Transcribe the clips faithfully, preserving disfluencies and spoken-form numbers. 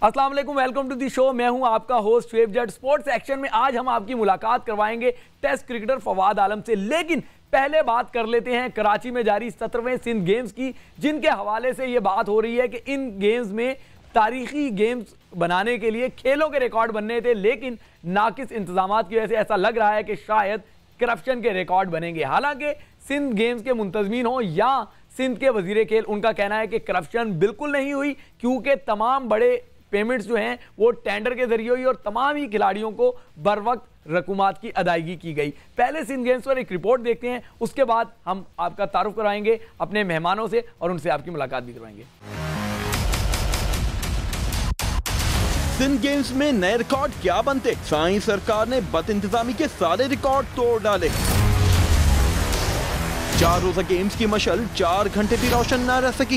अस्सलाम वालेकुम, welcome to the show. मैं हूं आपका host Shoaib Jatt. Sports section में आज हम आपकी मुलाकात करवाएंगे टेस्ट क्रिकेटर फवाद आलम से, लेकिन पहले बात कर लेते हैं कराची में जारी सत्रहवें सिंध गेम्स की, जिनके हवाले से ये बात हो रही है कि इन गेम्स में तारीखी गेम्स बनाने के लिए खेलों के रिकॉर्ड बनने थे, लेकिन नाकिस इंतजामात की वजह से ऐसा लग रहा है कि शायद करप्शन के रिकॉर्ड बनेंगे। हालांकि सिंध गेम्स के मुंतजमीन हो या सिंध के वजीर खेल, उनका कहना है कि करप्शन बिल्कुल नहीं हुई, क्योंकि तमाम बड़े पेमेंट्स जो हैं वो टेंडर के जरिए हुई और तमाम ही खिलाड़ियों को बर वक्त रकूमात की अदायगी की गई। पहले सिंध गेम्स पर एक रिपोर्ट देखते हैं, उसके बाद हम आपका तारुफ कराएंगे अपने मेहमानों से और उनसे आपकी मुलाकात भी करवाएंगे। सिंध गेम्स में नए रिकॉर्ड क्या बनते? साई सरकार ने बद इंतजामी के सारे रिकॉर्ड तोड़ डाले। चार रोजा गेम्स की मशल चार घंटे भी रोशन न रह सकी।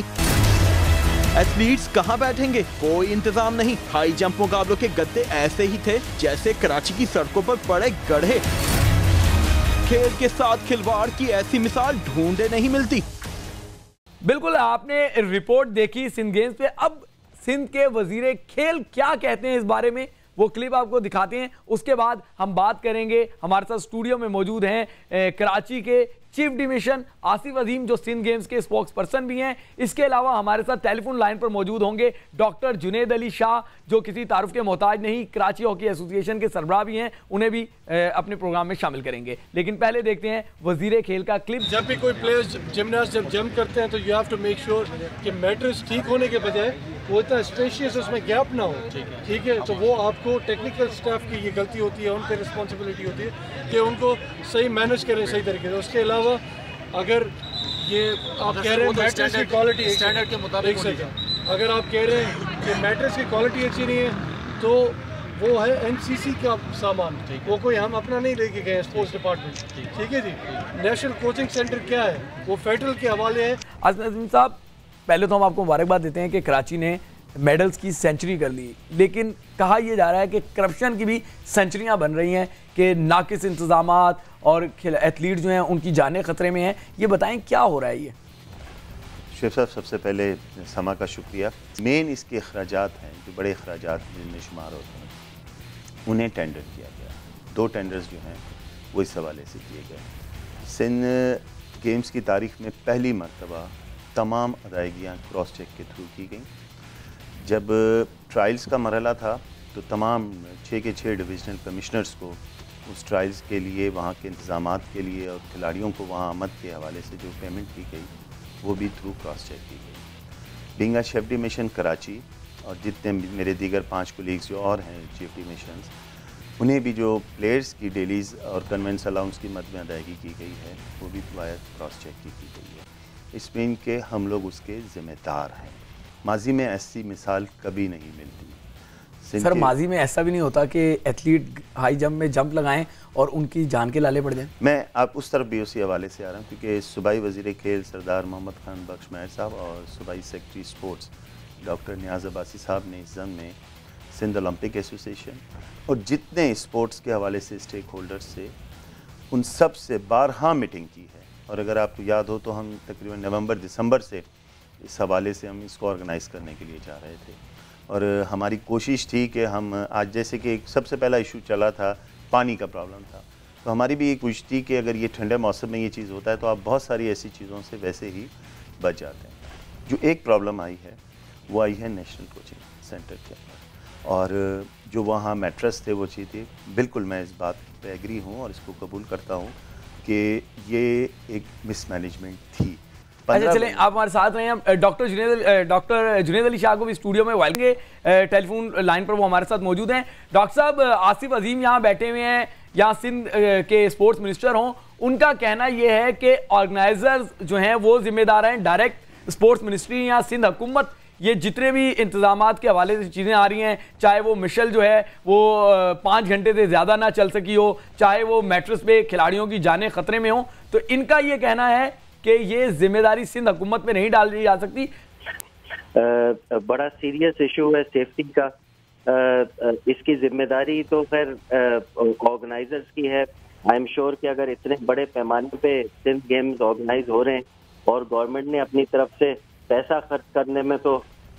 एथलीट्स कहां बैठेंगे, कोई इंतजाम नहीं। हाई जंप मुकाबलों के गद्दे ऐसे ही थे जैसे कराची की सड़कों पर पड़े गड्ढे। खेल के साथ खिलवाड़ की ऐसी मिसाल ढूंढे नहीं मिलती। बिल्कुल, आपने रिपोर्ट देखी सिंध गेम्स पे। अब सिंध के वजीर खेल क्या कहते हैं इस बारे में, वो क्लिप आपको दिखाते हैं। उसके बाद हम बात करेंगे। हमारे साथ स्टूडियो में मौजूद हैं ए, कराची के चीफ डिमिशन आसिफ अजीम, जो सिंध गेम्स के स्पोक्स पर्सन भी हैं। इसके अलावा हमारे साथ टेलीफोन लाइन पर मौजूद होंगे डॉक्टर जुनेद अली शाह, जो किसी तारुफ के मोहताज नहीं, कराची हॉकी एसोसिएशन के सरबराह भी हैं। उन्हें भी ए, अपने प्रोग्राम में शामिल करेंगे। लेकिन पहले देखते हैं वजीर खेल का क्लिप। जब भी कोई प्लेयर्स जिमनास्ट जब जंप करते हैं तो you have to make sure कि मैट्रेस ठीक होने के बजाय वो इतना स्पेशियस उसमें गैप ना हो। ठीक है, तो वो आपको टेक्निकल स्टाफ की ये गलती होती है, उन पर रिस्पॉन्सिबिलिटी होती है कि उनको सही मैनेज करें सही तरीके से। उसके अलावा अगर ये आप कह रहे हैं मैट्रेस की क्वालिटी स्टैंडर्ड के मुताबिक, अगर आप कह रहे हैं कि मैट्रेस की क्वालिटी अच्छी नहीं है तो वो है एनसीसी का सामान, वो कोई हम अपना नहीं लेके गए स्पोर्ट्स डिपार्टमेंट। ठीक है जी, नेशनल कोचिंग सेंटर क्या है वो फेडरल के हवाले है। आसिफ साहब, पहले तो हम आपको मुबारकबाद देते हैं कि कराची ने मेडल्स की सेंचुरी कर ली, लेकिन कहा यह जा रहा है कि करप्शन की भी सेंचुरियां बन रही हैं, कि नाकिस इंतजामात और एथलीट जो हैं उनकी जानें खतरे में हैं। ये बताएं क्या हो रहा है ये? शेख साहब, सबसे पहले समा का शुक्रिया। मेन इसके अखराजात हैं जो बड़े अखराजात जिनमें शुमार होते हैं, उन्हें टेंडर किया गया। दो टेंडर्स जो हैं वो इस हवाले से किए गए। सिंध गेम्स की तारीख में पहली मरतबा तमाम अदायगियाँ क्रॉस चेक के थ्रू की गई। जब ट्रायल्स का मरहला था तो तमाम छः के छः डिविजनल कमिश्नर्स को उस ट्रायल्स के लिए, वहाँ के इंतज़ामात के लिए और खिलाड़ियों को वहाँ आमद के हवाले से जो पेमेंट की गई वो भी थ्रू क्रॉस चेक की गई। बिंगा चीफ डिमिशन कराची और जितने मेरे दीगर पाँच कोलीग्स जो और हैं चीफ डिमिशंस, उन्हें भी जो प्लेयर्स की डेलीज़ और कन्वेंस अलाउंस की मद में अदायगी की गई है वो भी वाया क्रॉस चेक की, की गई है। इसमें के हम लोग उसके ज़िम्मेदार हैं। माजी में ऐसी मिसाल कभी नहीं मिलती। सर, माजी में ऐसा भी नहीं होता कि एथलीट हाई जंप में जंप लगाएं और उनकी जान के लाले पड़ जाएं? मैं आप उस तरफ भी उसी हवाले से आ रहा हूँ, क्योंकि सूबाई वज़ीर खेल सरदार मोहम्मद खान बख्श महर साहब और सूबाई secretary sports doctor Niaz Abbasi साहब ने इस जम में सिंध ओलंपिक एसोसिएशन और जितने स्पोर्ट्स के हवाले से स्टेक होल्डर्स से, उन सब से बारहा मीटिंग की है। और अगर आपको याद हो तो हम तकरीबन नवंबर दिसंबर से इस हवाले से हम इसको ऑर्गेनाइज़ करने के लिए जा रहे थे और हमारी कोशिश थी कि हम आज, जैसे कि एक सबसे पहला इशू चला था पानी का प्रॉब्लम था, तो हमारी भी ये कोशिश थी कि अगर ये ठंडे मौसम में ये चीज़ होता है तो आप बहुत सारी ऐसी चीज़ों से वैसे ही बच जाते हैं। जो एक प्रॉब्लम आई है वो आई है नेशनल कोचिंग सेंटर के अंदर, और जो वहाँ मैट्रेस थे वो चीज़ थी। बिल्कुल मैं इस बात पर एग्री हूँ और इसको कबूल करता हूँ कि ये एक मिसमैनेजमेंट थी। अच्छा, चलें, आप हमारे साथ रहे हैं। डॉक्टर जुनेद डॉक्टर जुनेद अली शाह को भी स्टूडियो में वेलकम, टेलीफोन लाइन पर वो हमारे साथ मौजूद हैं। डॉक्टर साहब, आसिफ अजीम यहाँ बैठे हुए हैं, यहाँ सिंध के स्पोर्ट्स मिनिस्टर हों, उनका कहना यह है कि ऑर्गेनाइजर्स जो हैं वो जिम्मेदार हैं, डायरेक्ट स्पोर्ट्स मिनिस्ट्री या सिंध हुकूमत ये जितने भी इंतजामात के हवाले से चीज़ें आ रही हैं, चाहे वो मिशल जो है वो पाँच घंटे से ज़्यादा ना चल सकी हो, चाहे वो मैट्रेस पे खिलाड़ियों की जानें खतरे में हो, तो इनका ये कहना है कि ये जिम्मेदारी सिंध हुकूमत में नहीं डाली जा सकती। आ, बड़ा सीरियस इशू है सेफ्टी का। आ, इसकी जिम्मेदारी तो खैर ऑर्गेनाइजर्स की है। आई एम श्योर कि अगर इतने बड़े पैमाने पे सिंध गेम्स ऑर्गेनाइज हो रहे हैं और गवर्नमेंट ने अपनी तरफ से पैसा खर्च करने में तो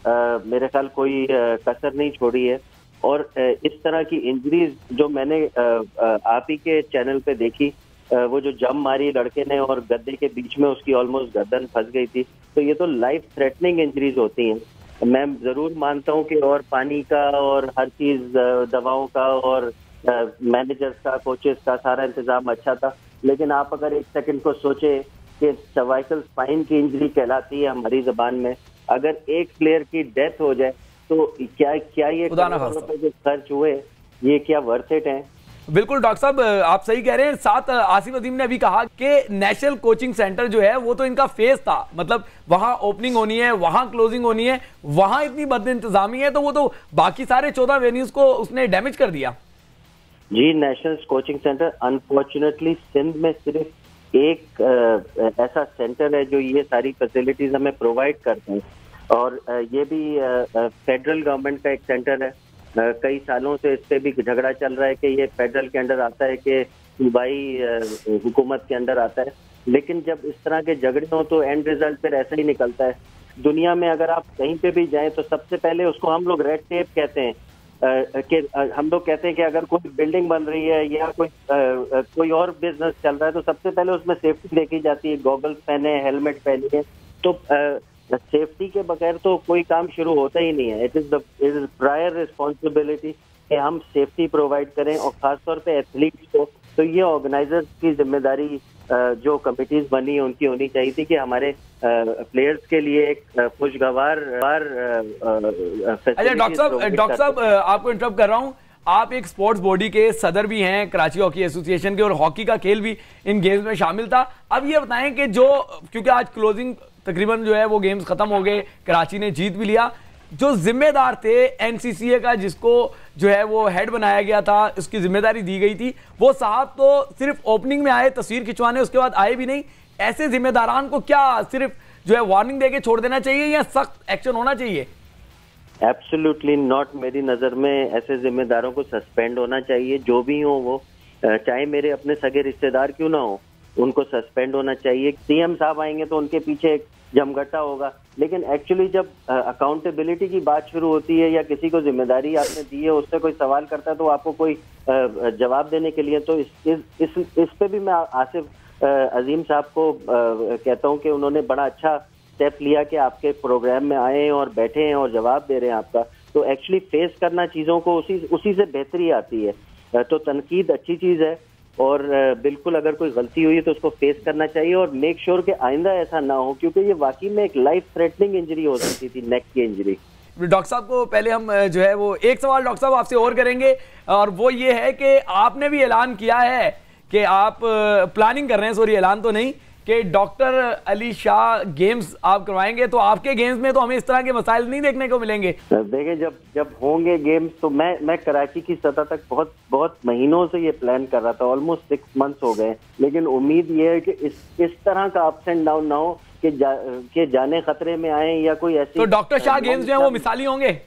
आ, मेरे ख्याल कोई आ, कसर नहीं छोड़ी है। और आ, इस तरह की इंजरीज जो मैंने आ, आ, आप ही के चैनल पे देखी, आ, वो जो जंप मारी लड़के ने और गद्दे के बीच में उसकी ऑलमोस्ट गर्दन फंस गई थी, तो ये तो लाइफ थ्रेटनिंग इंजरीज होती हैं। मैं जरूर मानता हूँ कि और पानी का और हर चीज, दवाओं का और मैनेजर्स का, कोचेस का सारा इंतजाम अच्छा था, लेकिन आप अगर एक सेकंड को सोचे कि सर्वाइकल स्पाइन की इंजरी कहलाती है हमारी जबान में, अगर एक प्लेयर की डेथ हो जाए तो क्या क्या ये करोड़ों रुपए जो खर्च हुए ये क्या वर्थ इट है? बिल्कुल डॉक्टर साहब, आप सही कह रहे हैं। साथ आसिफ अजीम ने अभी कहा कि नेशनल कोचिंग सेंटर जो है वो तो इनका फेस था, मतलब वहां ओपनिंग होनी है, वहां क्लोजिंग होनी है, वहां इतनी बद इंतजामी है, तो वो तो बाकी सारे चौदह वेन्यूज को उसने डैमेज कर दिया। जी, national coaching centre unfortunately Sindh में सिर्फ एक आ, ऐसा सेंटर है जो ये सारी फैसिलिटीज हमें प्रोवाइड करते हैं, और आ, ये भी फेडरल गवर्नमेंट का एक सेंटर है। आ, कई सालों से इस पे भी झगड़ा चल रहा है कि ये फेडरल के अंडर आता है कि सूबाई हुकूमत के अंदर आता है, लेकिन जब इस तरह के झगड़े हों तो एंड रिजल्ट फिर ऐसा ही निकलता है। दुनिया में अगर आप कहीं पे भी जाएं तो सबसे पहले उसको हम लोग रेड टेप कहते हैं, कि हम लोग कहते हैं कि अगर कोई बिल्डिंग बन रही है या कोई आ, कोई और बिजनेस चल रहा है तो सबसे पहले उसमें सेफ्टी देखी जाती है, गॉगल्स पहने, हेलमेट पहनिए। तो सेफ्टी के बगैर तो कोई काम शुरू होता ही नहीं है। It is the it is prior responsibility कि हम सेफ्टी प्रोवाइड करें, और खासतौर पे एथलीट्स को। तो ये ऑर्गेनाइजर्स की जिम्मेदारी जो कमिटीज बनी है उनकी होनी चाहिए थी कि हमारे प्लेयर्स के लिए एक खुशगवार। अच्छा डॉक्टर साहब, डॉक्टर साहब आपको इंटरप्ट कर रहा हूँ, आप एक स्पोर्ट्स बॉडी के सदर भी हैं, कराची हॉकी एसोसिएशन के, और हॉकी का खेल भी इन गेम्स में शामिल था। अब ये बताएं कि जो, क्योंकि आज क्लोजिंग तकरीबन जो है वो गेम्स खत्म हो गए, कराची ने जीत भी लिया, जो जिम्मेदार थे एनसीसीए का, जिसको जो है वो हेड बनाया गया था, उसकी जिम्मेदारी दी गई थी, वो साहब तो सिर्फ ओपनिंग में आए तस्वीर खिंचवाने, उसके बाद आए भी नहीं। ऐसे जिम्मेदारान को क्या सिर्फ जो है वार्निंग देके छोड़ देना चाहिए या सख्त एक्शन होना चाहिए? Absolutely not. मेरी नजर में ऐसे जिम्मेदारों को सस्पेंड होना चाहिए, जो भी हो वो, चाहे मेरे अपने सगे रिश्तेदार क्यों ना हो, उनको सस्पेंड होना चाहिए। सीएम साहब आएंगे तो उनके पीछे एक जमघटा होगा, लेकिन एक्चुअली जब अकाउंटेबिलिटी की बात शुरू होती है या किसी को जिम्मेदारी आपने दी है, उससे कोई सवाल करता है तो आपको कोई जवाब देने के लिए, तो इस इस इस, इस पे भी मैं आसिफ अजीम साहब को कहता हूं कि उन्होंने बड़ा अच्छा स्टेप लिया कि आपके प्रोग्राम में आए और बैठे हैं और जवाब दे रहे हैं आपका। तो एक्चुअली फेस करना चीज़ों को, उसी उसी से बेहतरी आती है। तो तनकीद अच्छी चीज़ है, और बिल्कुल अगर कोई गलती हुई है तो उसको फेस करना चाहिए और मेक श्योर कि आइंदा ऐसा ना हो, क्योंकि ये वाकई में एक लाइफ थ्रेटनिंग इंजरी हो सकती थी, नेक की इंजरी। डॉक्टर साहब को पहले हम जो है वो एक सवाल डॉक्टर साहब आपसे और करेंगे, और वो ये है कि आपने भी ऐलान किया है कि आप प्लानिंग कर रहे हैं, सॉरी ऐलान तो नहीं, कि डॉक्टर अली शाह गेम्स आप करवाएंगे, तो आपके गेम्स में तो हमें इस तरह के मसाइल नहीं देखने को मिलेंगे। देखिए, जब जब होंगे गेम्स तो मैं मैं कराची की सतह तक बहुत बहुत महीनों से ये प्लान कर रहा था, ऑलमोस्ट सिक्स मंथ्स हो गए, लेकिन उम्मीद ये है कि इस इस तरह का अप्स एंड डाउन ना हो कि जा, कि जाने खतरे में आए या कोई ऐसी। तो डॉक्टर शाह गेम्स जो है वो मिसाली होंगे?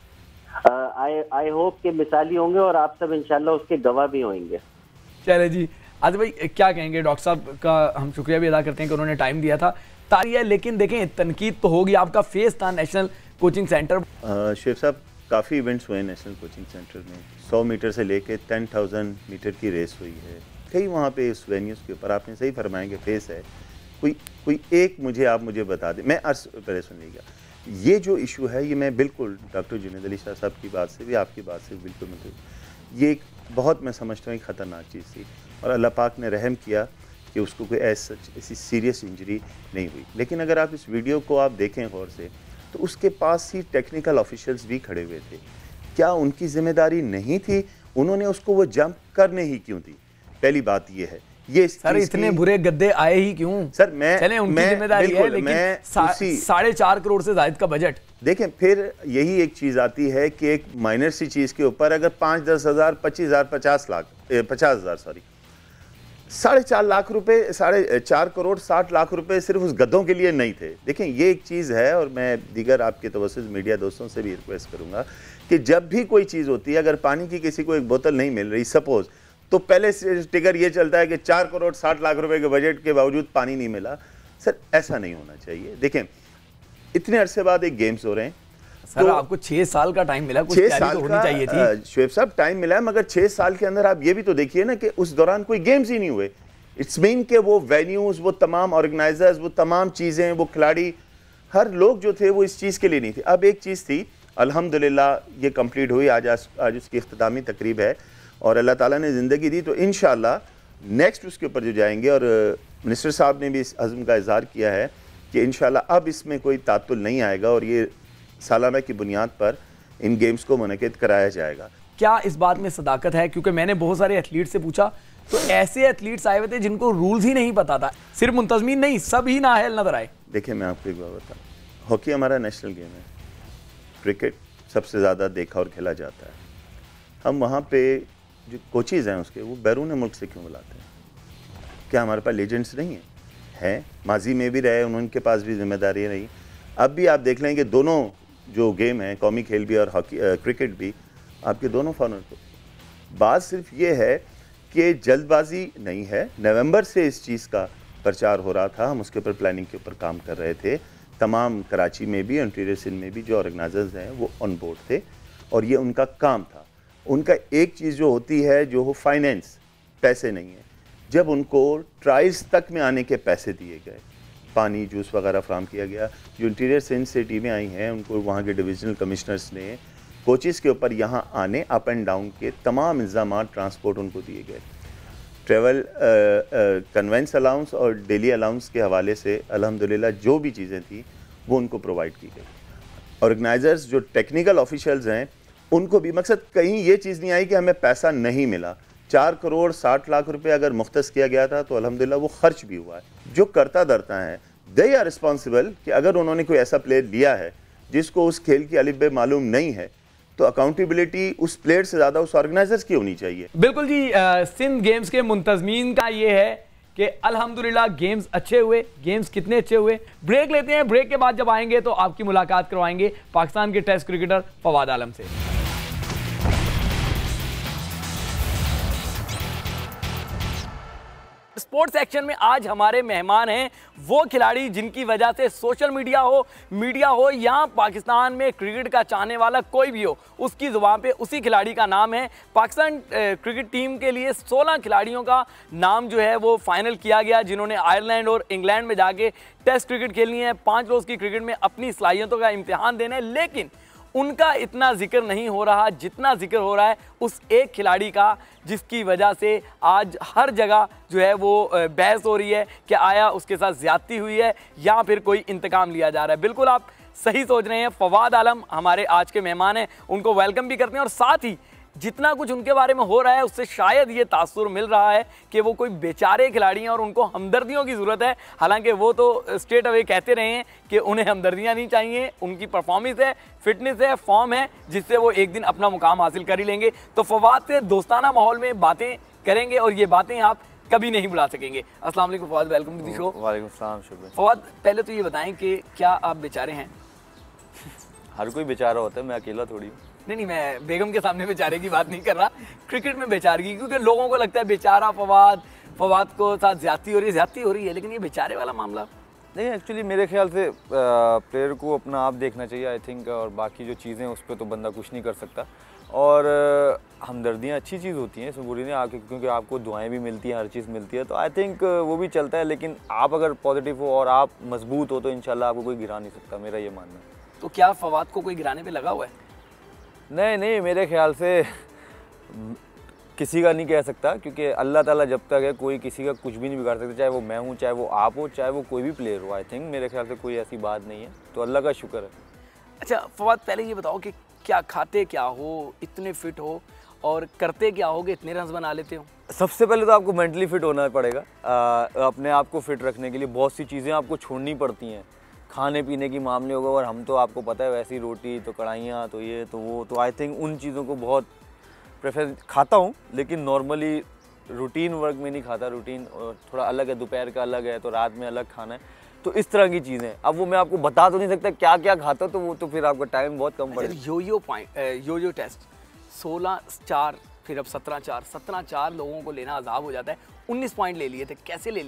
आई आई होप के मिसाली होंगे, और आप सब इंशाल्लाह उसके गवाह भी होंगे। चले जी, आज भाई क्या कहेंगे? डॉक्टर साहब का हम शुक्रिया भी अदा करते हैं कि उन्होंने टाइम दिया था, तारी है, लेकिन देखें तनकीद तो होगी, आपका फेस था नेशनल कोचिंग सेंटर। शेख साहब, काफ़ी इवेंट्स हुए नेशनल कोचिंग सेंटर में, सौ मीटर से लेके टेन थाउजेंड मीटर की रेस हुई है कई वहाँ पे इस वेन्यूज़ के ऊपर। आपने सही फरमाएंगे फेस है, कोई कोई एक मुझे आप मुझे बता दें, मैं अर्ज पहले सुनिएगा, ये जो इशू है ये मैं बिल्कुल डॉक्टर जुनैद अली शाह साहब की बात से भी, आपकी बात से बिल्कुल मतलब ये एक बहुत मैं समझता हूँ ख़तरनाक चीज़ थी, और अल्लाह पाक ने रहम किया कि उसको कोई ऐसा ऐसी सीरियस इंजरी नहीं हुई। लेकिन अगर आप इस वीडियो को आप देखें गौर से, तो उसके पास ही टेक्निकल ऑफिशियल्स भी खड़े हुए थे। क्या उनकी जिम्मेदारी नहीं थी? उन्होंने उसको वो जंप करने ही क्यों दी? पहली बात ये है। ये सर इतने बुरे गद्दे आए ही क्यों? सर मैं चले उनकी जिम्मेदारी है, लेकिन साढ़े चार करोड़ से ज्यादा का बजट। देखें, फिर यही एक चीज़ आती है कि एक माइनर सी चीज़ के ऊपर अगर पाँच दस हज़ार पच्चीस हज़ार पचास लाख पचास हज़ार सॉरी साढ़े चार लाख रुपए, साढ़े चार करोड़ साठ लाख रुपए सिर्फ उस गद्दों के लिए नहीं थे। देखें, ये एक चीज़ है, और मैं दीगर आपके तवज्जुह मीडिया दोस्तों से भी रिक्वेस्ट करूँगा कि जब भी कोई चीज़ होती है, अगर पानी की किसी को एक बोतल नहीं मिल रही सपोज़, तो पहले टिकर ये चलता है कि चार करोड़ साठ लाख रुपए के बजट के बावजूद पानी नहीं मिला। सर ऐसा नहीं होना चाहिए। देखें, इतने अरसे बाद एक गेम्स हो रहे हैं, सर तो आपको छह साल का टाइम मिला, कुछ छह साल तो होनी चाहिए थी। शुएब साहब टाइम मिला है, मगर छह साल के अंदर आप ये भी तो देखिए ना कि उस दौरान कोई गेम्स ही नहीं हुए। इट्स मीन के वो वेन्यूज, वो तमाम ऑर्गेनाइजर्स, वो तमाम चीज़ें, वो खिलाड़ी, हर लोग जो थे वो इस चीज़ के लिए नहीं थे। अब एक चीज़ थी, अल्हम्दुलिल्लाह ये कंप्लीट हुई, आज आज उसकी इख्तितामी तकरीब है और अल्लाह ताला ने ज़िंदगी दी, तो इंशाल्लाह नेक्स्ट उसके ऊपर जो जाएंगे। और मिनिस्टर साहब ने भी इस अज़्म का इज़हार किया है कि इंशाल्लाह अब इसमें कोई तातुल नहीं आएगा और ये सालाना की बुनियाद पर इन गेम्स को मुनक़िद कराया जाएगा। क्या इस बात में सदाकत है? क्योंकि मैंने बहुत सारे एथलीट से पूछा तो ऐसे एथलीट्स आए हुए थे जिनको रूल्स ही नहीं पता था, सिर्फ मुंतजमीन नहीं, सब ही नाअहल नजर आए। देखिए मैं आपको एक बात बताऊँ, हॉकी हमारा नेशनल गेम है, क्रिकेट सबसे ज़्यादा देखा और खेला जाता है। हम वहाँ पे जो कोचेज़ हैं उसके, वो बैरून मुल्क से क्यों बुलाते हैं? क्या हमारे पास लेजेंड्स नहीं हैं? हैं, माजी में भी रहे, उनके पास भी जिम्मेदारी रही। अब भी आप देख लें कि दोनों जो गेम हैं, कौमी खेल भी और हॉकी क्रिकेट भी, आपके दोनों फॉरनर को। बात सिर्फ ये है कि जल्दबाजी नहीं है। नवंबर से इस चीज़ का प्रचार हो रहा था, हम उसके ऊपर प्लानिंग के ऊपर काम कर रहे थे। तमाम कराची में भी, इंटीरियर सिंध में भी जो ऑर्गेनाइजर्स हैं वो ऑन बोर्ड थे और ये उनका काम था। उनका एक चीज़ जो होती है, जो हो फाइनेंस, पैसे नहीं है। जब उनको ट्रायल्स तक में आने के पैसे दिए गए, पानी जूस वगैरह फ्राहम किया गया, जो इंटीरियर सिंध से टीमें आई हैं उनको वहाँ के डिविजनल कमिश्नर्स ने कोचेज़ के ऊपर यहाँ आने, अप एंड डाउन के तमाम इंतजाम, ट्रांसपोर्ट उनको दिए गए। ट्रेवल कन्वेंस अलाउंस और डेली अलाउंस के हवाले से अल्हम्दुलिल्लाह जो भी चीज़ें थी वो उनको प्रोवाइड की गई। ऑर्गेनाइजर्स जो टेक्निकल ऑफिशियल्स हैं उनको भी, मकसद कहीं ये चीज़ नहीं आई कि हमें पैसा नहीं मिला। चार करोड़ साठ लाख रुपए अगर मुख्तस किया गया था तो अल्हम्दुलिल्लाह वो खर्च भी हुआ है। जो करता धरता है, दे आर रिस्पॉन्सिबल कि अगर उन्होंने कोई ऐसा प्लेयर लिया है जिसको उस खेल की अलिफ बे मालूम नहीं है, तो अकाउंटेबिलिटी उस प्लेयर से ज़्यादा उस ऑर्गेनाइजर्स की होनी चाहिए। बिल्कुल जी, आ, सिंध गेम्स के मुंतजमीन का ये है कि अल्हम्दुलिल्लाह गेम्स अच्छे हुए। गेम्स कितने अच्छे हुए, ब्रेक लेते हैं। ब्रेक के बाद जब आएंगे तो आपकी मुलाकात करवाएंगे पाकिस्तान के टेस्ट क्रिकेटर फवाद आलम से। स्पोर्ट्स सेक्शन में आज हमारे मेहमान हैं वो खिलाड़ी जिनकी वजह से सोशल मीडिया हो, मीडिया हो या पाकिस्तान में क्रिकेट का चाहने वाला कोई भी हो, उसकी जुबान पे उसी खिलाड़ी का नाम है। पाकिस्तान क्रिकेट टीम के लिए सोलह खिलाड़ियों का नाम जो है वो फाइनल किया गया, जिन्होंने आयरलैंड और इंग्लैंड में जाके टेस्ट क्रिकेट खेलनी है, पाँच रोज़ की क्रिकेट में अपनी सलाहियतों का इम्तिहान देना है। लेकिन उनका इतना जिक्र नहीं हो रहा जितना जिक्र हो रहा है उस एक खिलाड़ी का, जिसकी वजह से आज हर जगह जो है वो बहस हो रही है कि आया उसके साथ ज्यादती हुई है या फिर कोई इंतकाम लिया जा रहा है। बिल्कुल आप सही सोच रहे हैं। फवाद आलम हमारे आज के मेहमान हैं, उनको वेलकम भी करते हैं और साथ ही जितना कुछ उनके बारे में हो रहा है उससे शायद ये तासुर मिल रहा है कि वो कोई बेचारे खिलाड़ी हैं और उनको हमदर्दियों की ज़रूरत है। हालांकि वो तो स्ट्रेट अवे कहते रहे हैं कि उन्हें हमदर्दियाँ नहीं चाहिए, उनकी परफॉर्मेंस है, फिटनेस है, फॉर्म है, जिससे वो एक दिन अपना मुकाम हासिल कर ही लेंगे। तो फवाद से दोस्ताना माहौल में बातें करेंगे और ये बातें आप कभी नहीं भुला सकेंगे। अस्सलाम वालेकुम Fawad, welcome to the show. वालेकुम सलाम, शुक्रिया। फवाद, पहले तो ये बताएं कि क्या आप बेचारे हैं? हर कोई बेचारा होता है, मैं अकेला थोड़ी। नहीं नहीं, मैं बेगम के सामने बेचारे की बात नहीं कर रहा, क्रिकेट में बेचारगी, क्योंकि लोगों को लगता है बेचारा फवाद, फवाद को साथ ज्यादती हो रही है, ज्यादती हो रही है, लेकिन ये बेचारे वाला मामला नहीं। एक्चुअली मेरे ख्याल से प्लेयर को अपना आप देखना चाहिए, आई थिंक, और बाकी जो चीज़ें उस पर तो बंदा कुछ नहीं कर सकता। और हमदर्दियाँ अच्छी चीज़ होती हैं, इसमें बुरी नहीं, आके क्योंकि आपको दुआएं भी मिलती हैं, हर चीज़ मिलती है, तो आई थिंक वो भी चलता है। लेकिन आप अगर पॉजिटिव हो और आप मजबूत हो तो इंशाल्लाह आपको कोई गिरा नहीं सकता, मेरा ये मानना है। तो क्या फवाद को कोई गिराने पे लगा हुआ है? नहीं नहीं, मेरे ख्याल से किसी का नहीं कह सकता, क्योंकि अल्लाह ताला जब तक है कोई किसी का कुछ भी नहीं बिगाड़ सकता, चाहे वो मैं हूँ, चाहे वो आप हो, चाहे वो कोई भी प्लेयर हो। आई थिंक मेरे ख्याल से कोई ऐसी बात नहीं है, तो अल्लाह का शुक्र है। अच्छा फवाद, पहले ये बताओ कि क्या खाते क्या हो, इतने फिट हो, और करते क्या हो कि इतने रन बना लेते हो? सबसे पहले तो आपको मेंटली फिट होना पड़ेगा। आ, अपने आप को फिट रखने के लिए बहुत सी चीज़ें आपको छोड़नी पड़ती हैं, खाने पीने की मामले होगा, और हम तो आपको पता है वैसी रोटी तो कढ़ाइयाँ तो ये तो वो, तो आई थिंक उन चीज़ों को बहुत प्रेफर खाता हूँ, लेकिन नॉर्मली रूटीन वर्क में नहीं खाता। रूटीन थोड़ा अलग है, दोपहर का अलग है तो रात में अलग खाना है, तो इस तरह की चीज़ें। अब वो मैं आपको बता तो नहीं सकता क्या क्या खाता हूँ, तो वो तो फिर आपका टाइम बहुत कम पड़ेगा। यो यो पॉइंट, यो यो टेस्ट सोलह चार, फिर अब सत्रह चार, सत्रह चार लोगों को लेना अजाब हो जाता है। उन्नीस पॉइंट ले लिए थे, कैसे ले लिए थे?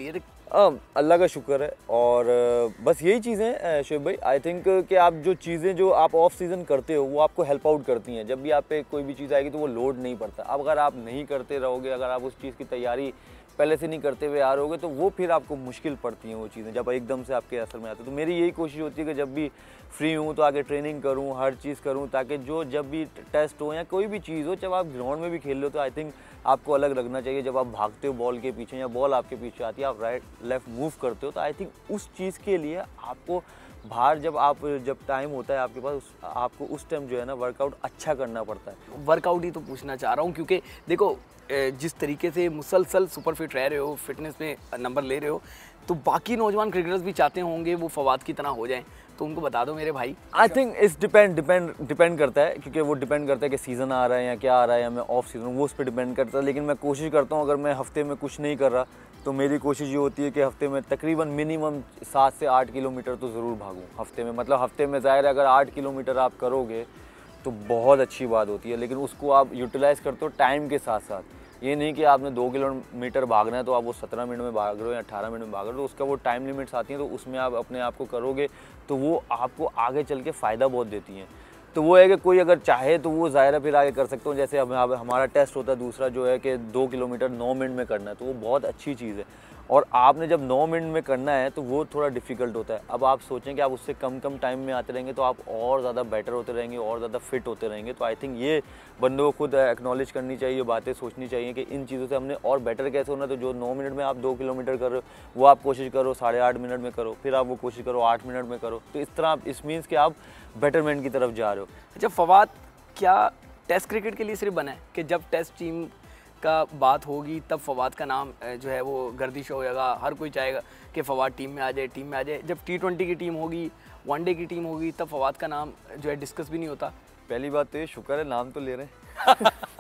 अल्लाह का शुक्र है। और बस यही चीज़ें शुएब भाई, आई थिंक कि आप जो चीज़ें जो आप ऑफ सीज़न करते हो वो आपको हेल्प आउट करती हैं। जब भी आप पे कोई भी चीज़ आएगी तो वो लोड नहीं पड़ता। अब अगर आप नहीं करते रहोगे, अगर आप उस चीज़ की तैयारी पहले से नहीं करते हुए आ रहोगे तो वो फिर आपको मुश्किल पड़ती हैं वो चीज़ें, जब एकदम से आपके असर में आते। तो मेरी यही कोशिश होती है कि जब भी फ्री हूँ तो आगे ट्रेनिंग करूँ, हर चीज़ करूँ, ताकि जो जब भी टेस्ट हो या कोई भी चीज़ हो, जब आप ग्राउंड में भी खेल रहे हो तो आई थिंक आपको अलग लगना चाहिए। जब आप भागते हो बॉल के पीछे या बॉल आपके पीछे आती है, आप राइट लेफ्ट मूव करते हो, तो आई थिंक उस चीज़ के लिए आपको बाहर जब आप जब टाइम होता है आपके पास उस, आपको उस टाइम जो है ना वर्कआउट अच्छा करना पड़ता है। वर्कआउट ही तो पूछना चाह रहा हूँ, क्योंकि देखो जिस तरीके से मुसलसल सुपर फिट रह रहे हो, फिटनेस में नंबर ले रहे हो, तो बाकी नौजवान क्रिकेटर्स भी चाहते होंगे वो फवाद की तरह हो जाएं, तो उनको बता दो मेरे भाई। आई थिंक इस डिपेंड डिपेंड डिपेंड करता है, क्योंकि वो डिपेंड करता है कि सीज़न आ रहा है या क्या आ रहा है या मैं ऑफ सीज़न, वो उस पर डिपेंड करता है। लेकिन मैं कोशिश करता हूँ, अगर मैं हफ्ते में कुछ नहीं कर रहा तो मेरी कोशिश ये होती है कि हफ्ते में तकरीबन मिनिमम सात से आठ किलोमीटर तो ज़रूर भागूँ हफ्ते में। मतलब हफ्ते में ज़ाहिर है अगर आठ किलोमीटर आप करोगे तो बहुत अच्छी बात होती है, लेकिन उसको आप यूटिलाइज़ करते हो टाइम के साथ साथ। ये नहीं कि आपने दो किलोमीटर भागना है तो आप वो सत्रह मिनट में भाग रहे हो या अठारह मिनट में भाग रहे हो, तो उसका वो टाइम लिमिट्स आती हैं, तो उसमें आप अपने आप को करोगे तो वो आपको आगे चल के फ़ायदा बहुत देती हैं। तो वो है कि कोई अगर चाहे तो वो ज़ाहिर है फिर आगे कर सकते हो। जैसे अब हमारा टेस्ट होता है दूसरा जो है कि दो किलोमीटर नौ मिनट में करना है, तो वो बहुत अच्छी चीज़ है। और आपने जब नौ मिनट में करना है तो वो थोड़ा डिफ़िकल्ट होता है। अब आप सोचें कि आप उससे कम कम टाइम में आते रहेंगे तो आप और ज़्यादा बेटर होते रहेंगे, और ज़्यादा फिट होते रहेंगे। तो आई थिंक ये बंदों को खुद एक्नॉलेज करनी चाहिए, बातें सोचनी चाहिए कि इन चीज़ों से हमने और बेटर कैसे होना। तो जो नौ मिनट में आप दो किलोमीटर कर रहे हो वो आप कोशिश करो साढ़े आठ मिनट में करो, फिर आप वो कोशिश करो आठ मिनट में करो। तो इस तरह आप इस मीन्स कि आप बेटरमेंट की तरफ जा रहे हो। अच्छा फवाद, क्या टेस्ट क्रिकेट के लिए सिर्फ बना है कि जब टेस्ट टीम का बात होगी तब फवाद का नाम जो है वो गर्दिश होगा, हर कोई चाहेगा कि फवाद टीम में आ जाए, टीम में आ जाए। जब टी ट्वेंटी की टीम होगी, वनडे की टीम होगी, तब फवाद का नाम जो है डिस्कस भी नहीं होता? पहली बात तो ये शुक्र है नाम तो ले रहे हैं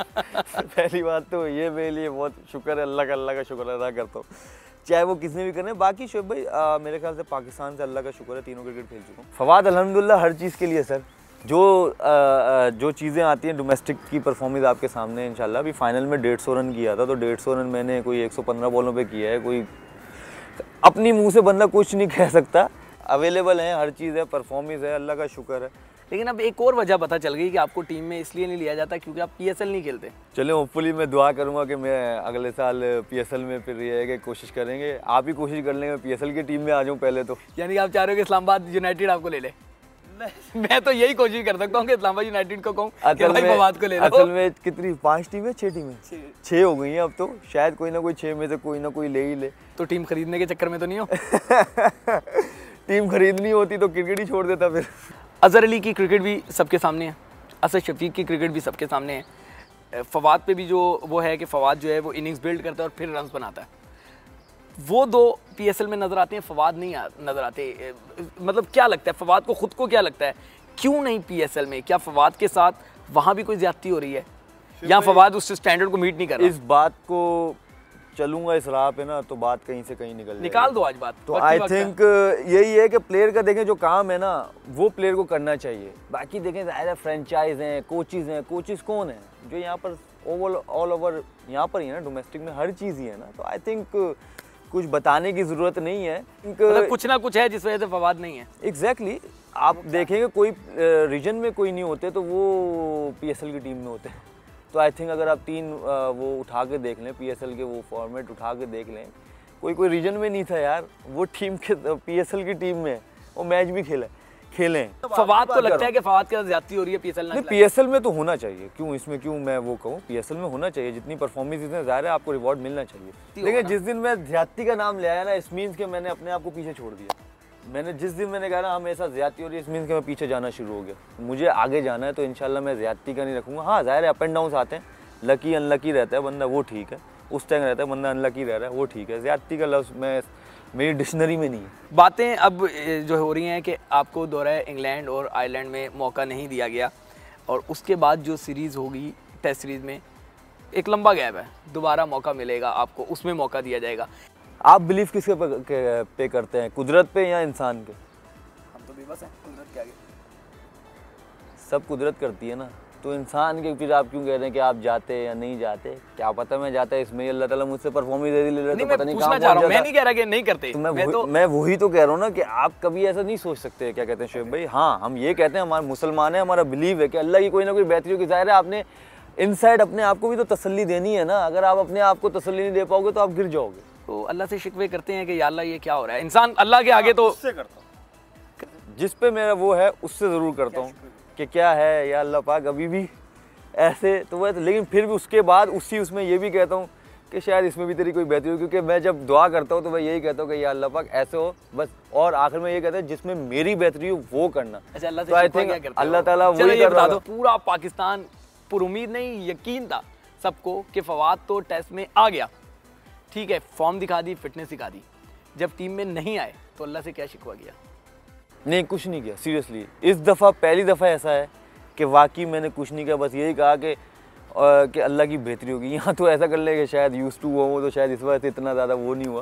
पहली बात तो ये मेरे लिए बहुत शुक्र है, अल्लाह का अल्लाह का शुक्र अदा करता हूँ, चाहे वो किसने भी करने। बाकी शुएब भाई आ, मेरे ख्याल से पाकिस्तान से अल्लाह का शुक्र है तीनों क्रिकेट खेल चुका हूँ। फवाद अल्हम्दुलिल्लाह हर चीज़ के लिए सर, जो आ, जो चीज़ें आती हैं डोमेस्टिक की परफॉर्मेंस आपके सामने इंशाल्लाह। अभी फाइनल में डेढ़ सौ रन किया था, तो डेढ़ सौ रन मैंने कोई एक सौ पंद्रह बॉलों पे किया है। कोई अपनी मुंह से बंदा कुछ नहीं कह सकता, अवेलेबल है, हर चीज़ है, परफॉर्मेंस है, अल्लाह का शुक्र है। लेकिन अब एक और वजह पता चल गई कि आपको टीम में इसलिए नहीं लिया जाता क्योंकि आप पीएसएल नहीं खेलते। चले होपफुली मैं दुआ करूंगा कि मैं अगले साल पीएसएल में फिर ये है कि कोशिश करेंगे, आप ही कोशिश कर लेंगे पीएसएल की टीम में आ जाऊं पहले तो। यानी आप चाह रहे हो कि इस्लामाबाद यूनाइटेड आपको ले ले? मैं तो यही कोशिश कर सकता हूँ कि इस्लामाबाद यूनाइटेड को कहूँ कि भाई फवाद को ले लो। असल में कितनी पांच टीमें छह टीमें छह हो गई हैं अब तो, शायद कोई ना कोई छह में से कोई ना कोई ले ही ले। तो टीम खरीदने के चक्कर में तो नहीं हो? टीम खरीदनी होती तो क्रिकेट ही छोड़ देता फिर। अजहर अली की क्रिकेट भी सबके सामने है, असद शफीक की क्रिकेट भी सबके सामने है। फवाद पे भी जो वो है कि फवाद जो है वो इनिंग्स बिल्ड करता है और फिर रन्स बनाता है। वो दो पीएसएल में नज़र आते हैं, फवाद नहीं नज़र आते। मतलब क्या लगता है फवाद को, खुद को क्या लगता है क्यों नहीं पीएसएल में? क्या फवाद के साथ वहाँ भी कोई ज्यादती हो रही है या फवाद उस स्टैंडर्ड को मीट नहीं कर रहा? इस बात को चलूंगा इस राह पे ना तो बात कहीं से कहीं निकल निकाल दो आज बात। तो आई थिंक यही है कि प्लेयर का देखें जो काम है ना वो प्लेयर को करना चाहिए। बाकी देखें ज़ाहिर है फ्रेंचाइज हैं, कोचेज़ हैं, कोचेज़ कौन है जो यहाँ पर ओवल ऑल ओवर यहाँ पर ही है ना, डोमेस्टिक में हर चीज़ ही है ना। तो आई थिंक कुछ बताने की ज़रूरत नहीं है, मतलब कुछ ना कुछ है जिस वजह से फवाद नहीं है। एग्जैक्टली exactly, आप देखेंगे कोई रीजन में कोई नहीं होते तो वो पीएसएल की टीम में होते हैं। तो आई थिंक अगर आप तीन वो उठा के देख लें पीएसएल के वो फॉर्मेट उठा के देख लें, कोई कोई रीजन में नहीं था यार, वो टीम के पीएसएल की टीम में वो मैच भी खेला खेलें। फवाद को लगता है कि फवाद के साथ ज्यादती हो रही है पीएसएल में? पीएसएल में तो होना चाहिए, क्यों इसमें क्यों मैं वो कहूँ, पीएसएल में होना चाहिए। जितनी परफॉर्मेंस इसमें ज़ाहिर है आपको रिवॉर्ड मिलना चाहिए। लेकिन जिस दिन मैं ज्यादती का नाम ले आया ना, इस मीन्स के मैंने अपने आप को पीछे छोड़ दिया। मैंने जिस दिन मैंने कहा ना हमेशा ज्यादती हो रही है, इस मीन्स के मैं पीछे जाना शुरू हो गया। मुझे आगे जाना है तो इंशाल्लाह मैं ज्यादती का नहीं रखूँगा। हाँ ज़ाहिर है अप एंड डाउन आते हैं, लकी अनलकी रहता है बंदा, वो ठीक है। उस टाइम रहता है बंदा अनलकी रह रहा है, वो ठीक है। ज्यादती का लफ्ज़ मैं मेरी डिक्शनरी में नहीं है। बातें अब जो हो रही हैं कि आपको दौरा इंग्लैंड और आयरलैंड में मौका नहीं दिया गया और उसके बाद जो सीरीज़ होगी टेस्ट सीरीज़ में एक लंबा गैप है, दोबारा मौका मिलेगा आपको, उसमें मौका दिया जाएगा। आप बिलीव किसके पे, पे करते हैं, कुदरत पे या इंसान के? हम तो बेबस हैं कुदरत के आगे। सब कुदरत करती है ना, तो इंसान के फिर आप क्यों कह रहे हैं कि आप जाते या नहीं जाते? क्या पता मैं जाता, इसमें अल्लाह ताला मुझसे परफॉर्मेंस दे ले तो पता नहीं कहां चाह रहा हूं, मैं नहीं कह रहा कि नहीं करते, तो मैं, मैं, तो... मैं वही तो कह रहा हूँ ना कि आप कभी ऐसा नहीं सोच सकते। क्या कहते हैं शोएब भाई, हाँ हम ये कहते हैं, हमारे मुसलमान है, हमारा बिलीव है कि अल्लाह की कोई ना कोई बेहतरी होगी। ज़ाहिर है आपने इनसाइड अपने आप को भी तो तसल्ली देनी है ना, अगर आप अपने आप को तसल्ली नहीं दे पाओगे तो आप गिर जाओगे। तो अल्लाह से शिकवे करते हैं कि या अल्लाह ये क्या हो रहा है, इंसान अल्लाह के आगे तो उससे करता हूँ, जिस पे मेरा वो है उससे ज़रूर करता हूँ कि क्या है या अल्लाह पाक अभी भी ऐसे तो वह, लेकिन फिर भी उसके बाद उसी उसमें ये भी कहता हूँ कि शायद इसमें भी तेरी कोई बेहतरी हो, क्योंकि मैं जब दुआ करता हूँ तो मैं यही कहता हूँ कि या अल्लाह पाक ऐसे हो बस, और आखिर में ये कहता है जिसमें मेरी बेहतरी हो वो करना। अच्छा, अल्लाह से तो आई थिंक अल्लाह ताला वही कर रहा है। पूरा पाकिस्तान पुरुमीद नहीं, यकीन था सबको कि फवाद तो टेस्ट में आ गया, ठीक है, फॉर्म दिखा दी, फिटनेस दिखा दी, जब टीम में नहीं आए तो अल्लाह से क्या शिकवा किया? नहीं, कुछ नहीं किया सीरियसली। इस दफ़ा पहली दफ़ा ऐसा है कि वाकई मैंने कुछ नहीं किया, बस यही कहा कि कि अल्लाह की बेहतरी होगी। यहाँ तो ऐसा कर ले कि शायद यूज़ टू हुआ हो तो शायद इस वजह से इतना ज़्यादा वो नहीं हुआ।